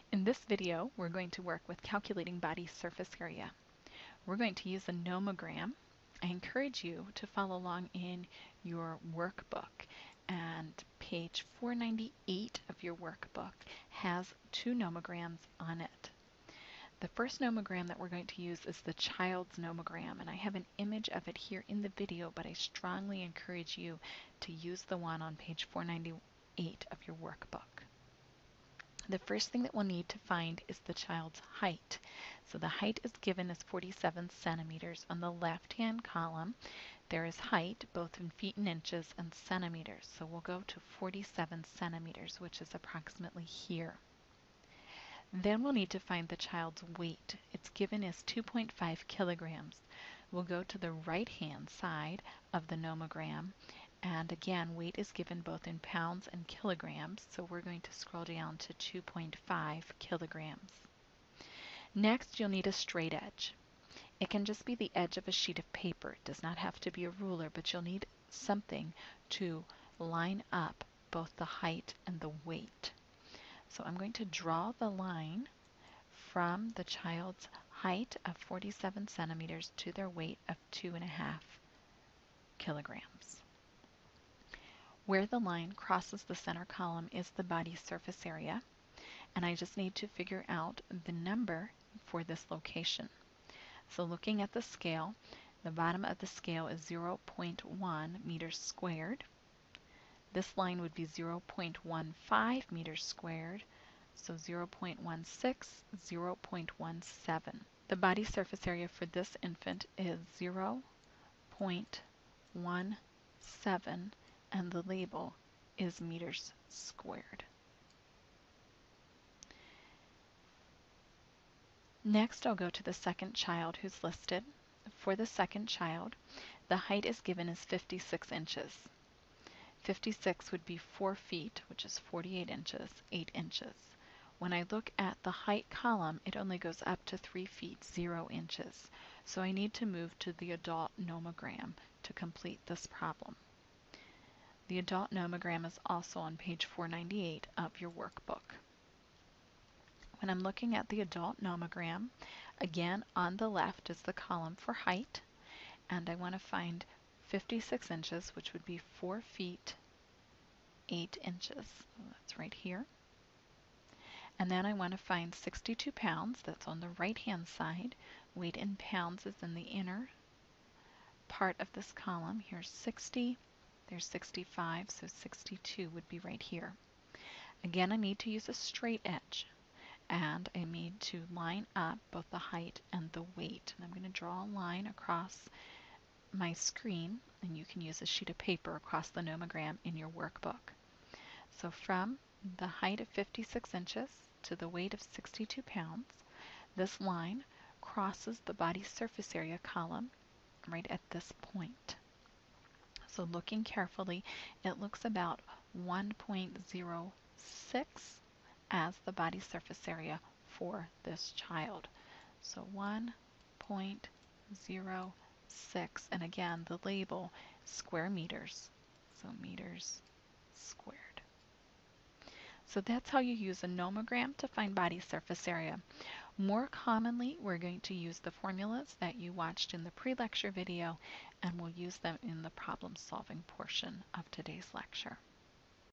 In this video, we're going to work with calculating body surface area. We're going to use a nomogram. I encourage you to follow along in your workbook, and page 498 of your workbook has two nomograms on it. The first nomogram that we're going to use is the child's nomogram, and I have an image of it here in the video, but I strongly encourage you to use the one on page 498 of your workbook. The first thing that we'll need to find is the child's height. So the height is given as 47 centimeters. On the left-hand column, there is height, both in feet and inches, and centimeters. So we'll go to 47 centimeters, which is approximately here. Then we'll need to find the child's weight. It's given as 2.5 kilograms. We'll go to the right-hand side of the nomogram, and again, weight is given both in pounds and kilograms, so we're going to scroll down to 2.5 kilograms. Next, you'll need a straight edge. It can just be the edge of a sheet of paper. It does not have to be a ruler, but you'll need something to line up both the height and the weight. So I'm going to draw the line from the child's height of 47 centimeters to their weight of 2.5 kilograms. Where the line crosses the center column is the body surface area, and I just need to figure out the number for this location. So looking at the scale, the bottom of the scale is 0.1 meters squared. This line would be 0.15 meters squared, so 0.16, 0.17. The body surface area for this infant is 0.17, and the label is meters squared. Next, I'll go to the second child who's listed. For the second child, the height is given as 56 inches. 56 would be 4 feet, which is 48 inches, 8 inches. When I look at the height column, it only goes up to 3 feet, 0 inches. So I need to move to the adult nomogram to complete this problem. The adult nomogram is also on page 498 of your workbook. When I'm looking at the adult nomogram, again on the left is the column for height, and I want to find 56 inches, which would be 4 feet, 8 inches. So that's right here. And then I want to find 62 pounds. That's on the right-hand side. Weight in pounds is in the inner part of this column. Here's 60. There's 65, so 62 would be right here. Again, I need to use a straight edge, and I need to line up both the height and the weight. And I'm going to draw a line across my screen, and you can use a sheet of paper across the nomogram in your workbook. So from the height of 56 inches to the weight of 62 pounds, this line crosses the body surface area column right at this point. So looking carefully, it looks about 1.06 as the body surface area for this child. So 1.06, and again, the label square meters, so meters squared. So that's how you use a nomogram to find body surface area. More commonly, we're going to use the formulas that you watched in the pre-lecture video, and we'll use them in the problem-solving portion of today's lecture.